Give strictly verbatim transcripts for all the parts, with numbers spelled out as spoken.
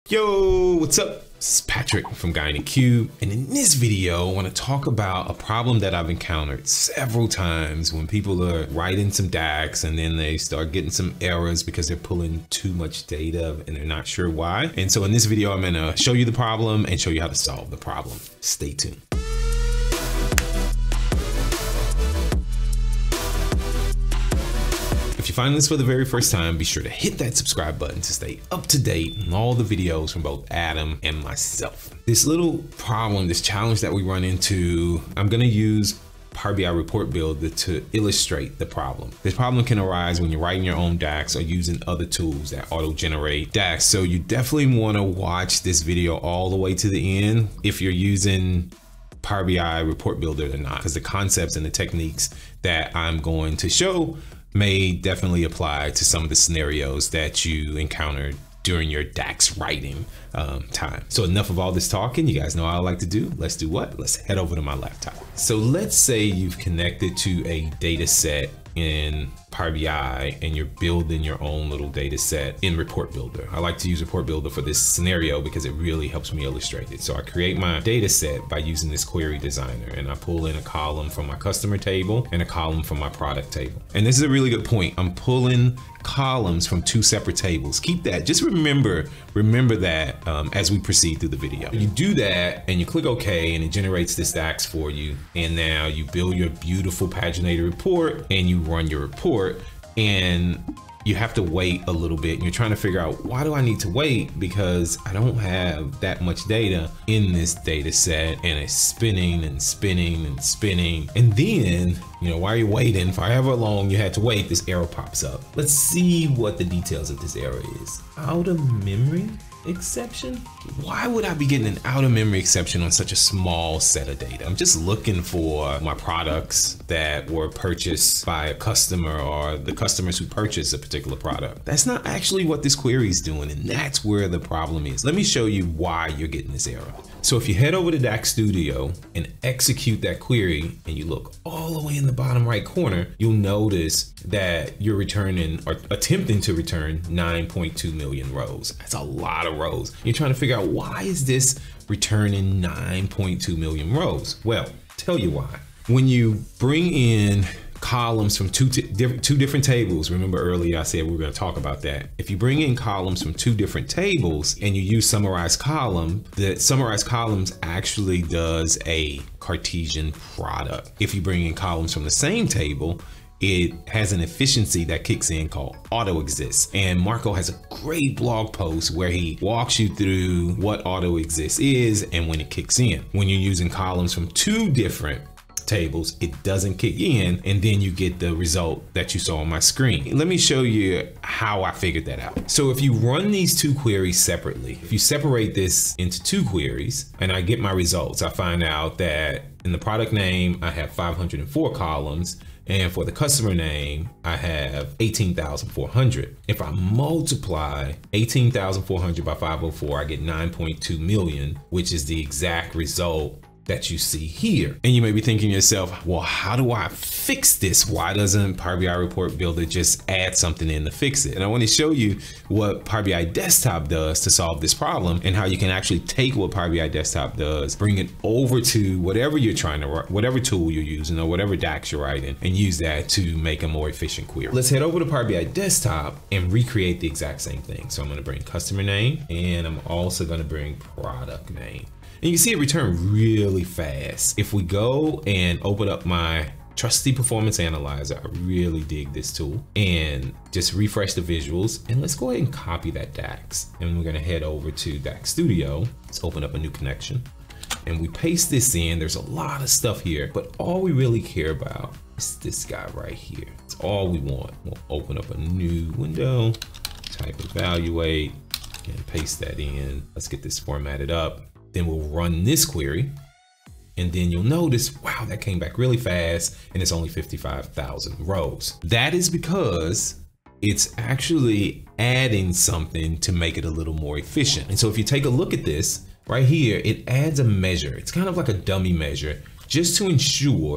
Yo, what's up? This is Patrick from Guy in the Cube, and in this video, I want to talk about a problem that I've encountered several times when people are writing some DAX and then they start getting some errors because they're pulling too much data and they're not sure why. And so in this video, I'm going to show you the problem and show you how to solve the problem. Stay tuned. If you're finding this for the very first time, be sure to hit that subscribe button to stay up to date on all the videos from both Adam and myself. This little problem, this challenge that we run into, I'm gonna use Power B I Report Builder to illustrate the problem. This problem can arise when you're writing your own DAX or using other tools that auto-generate DAX. So you definitely wanna watch this video all the way to the end if you're using Power B I Report Builder or not, because the concepts and the techniques that I'm going to show may definitely apply to some of the scenarios that you encountered during your DAX writing um, time. So enough of all this talking. You guys know what I like to do. Let's do what? Let's head over to my laptop. So let's say you've connected to a data set in Power B I and you're building your own little data set in Report Builder. I like to use Report Builder for this scenario because it really helps me illustrate it. So I create my data set by using this query designer, and I pull in a column from my customer table and a column from my product table. And this is a really good point. I'm pulling columns from two separate tables. Keep that, just remember, remember that um, as we proceed through the video. You do that and you click OK and it generates this DAX for you. And now you build your beautiful paginated report and you run your report, and you have to wait a little bit. And you're trying to figure out, why do I need to wait? Because I don't have that much data in this data set, and it's spinning and spinning and spinning. And then, you know, while you're waiting for however long you had to wait, this error pops up. Let's see what the details of this error is. Out of memory exception? Why would I be getting an out of memory exception on such a small set of data? I'm just looking for my products that were purchased by a customer or the customers who purchased a particular product. That's not actually what this query is doing, and that's where the problem is. Let me show you why you're getting this error. So if you head over to DAX Studio and execute that query and you look all the way in the bottom right corner, you'll notice that you're returning or attempting to return nine point two million rows. That's a lot of rows. You're trying to figure out, why is this returning nine point two million rows? Well, tell you why. When you bring in columns from two, different, two different tables. Remember earlier I said we were going to talk about that. If you bring in columns from two different tables and you use summarized column, the summarized columns actually does a Cartesian product. If you bring in columns from the same table, it has an efficiency that kicks in called auto exists. And Marco has a great blog post where he walks you through what auto exists is and when it kicks in. When you're using columns from two different tables, it doesn't kick in, and then you get the result that you saw on my screen. Let me show you how I figured that out. So if you run these two queries separately, if you separate this into two queries and I get my results, I find out that in the product name, I have five hundred four columns. And for the customer name, I have eighteen thousand four hundred. If I multiply eighteen thousand four hundred by five hundred four, I get nine point two million, which is the exact result that you see here. And you may be thinking to yourself, well, how do I fix this? Why doesn't Power B I Report Builder just add something in to fix it? And I want to show you what Power B I Desktop does to solve this problem, and how you can actually take what Power B I Desktop does, bring it over to whatever you're trying to write, whatever tool you're using or whatever DAX you're writing, and use that to make a more efficient query. Let's head over to Power B I Desktop and recreate the exact same thing. So I'm going to bring customer name, and I'm also going to bring product name. And you can see it return really fast. If we go and open up my trusty performance analyzer, I really dig this tool, and just refresh the visuals, and let's go ahead and copy that DAX. And we're gonna head over to DAX Studio. Let's open up a new connection and we paste this in. There's a lot of stuff here, but all we really care about is this guy right here. It's all we want. We'll open up a new window, type evaluate, and paste that in. Let's get this formatted up. Then we'll run this query, and then you'll notice, wow, that came back really fast, and it's only fifty-five thousand rows. That is because it's actually adding something to make it a little more efficient. And so if you take a look at this right here, it adds a measure. It's kind of like a dummy measure, just to ensure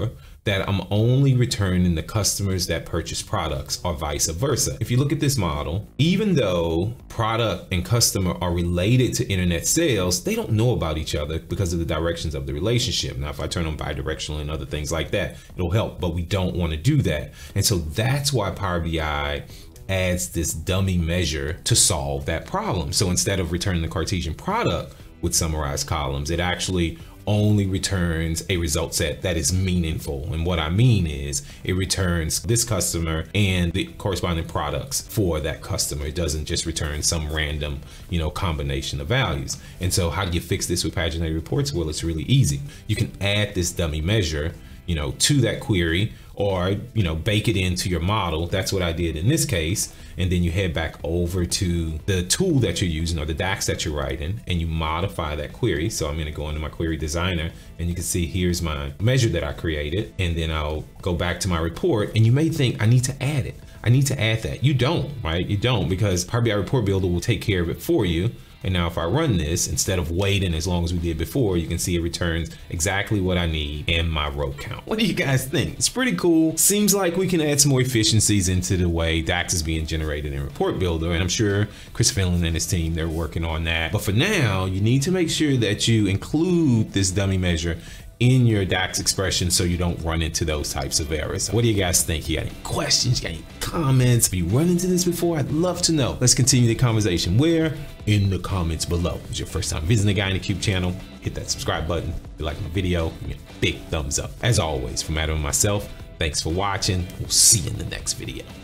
that I'm only returning the customers that purchase products or vice versa. If you look at this model, even though product and customer are related to internet sales, they don't know about each other because of the directions of the relationship. Now, if I turn them bidirectional and other things like that, it'll help, but we don't want to do that. And so that's why Power B I adds this dummy measure to solve that problem. So instead of returning the Cartesian product with summarized columns, it actually only returns a result set that is meaningful. And what I mean is it returns this customer and the corresponding products for that customer. It doesn't just return some random, you know, combination of values. And so how do you fix this with paginated reports? Well, it's really easy. You can add this dummy measure, you know, to that query, or, you know, bake it into your model. That's what I did in this case. And then you head back over to the tool that you're using or the DAX that you're writing, and you modify that query. So I'm going to go into my query designer, and you can see here's my measure that I created. And then I'll go back to my report, and you may think I need to add it. I need to add that. You don't, right? You don't, because Power B I Report Builder will take care of it for you. And now if I run this, instead of waiting as long as we did before, you can see it returns exactly what I need and my row count. What do you guys think? It's pretty cool. Seems like we can add some more efficiencies into the way DAX is being generated in Report Builder. And I'm sure Chris Finland and his team, they're working on that. But for now, you need to make sure that you include this dummy measure in your DAX expression so you don't run into those types of errors. What do you guys think? You got any questions? You got any comments? Have you run into this before? I'd love to know. Let's continue the conversation. Where? In the comments below. If it's your first time visiting the Guy in the Cube channel, hit that subscribe button. If you like my video, give me a big thumbs up. As always, from Adam and myself, thanks for watching. We'll see you in the next video.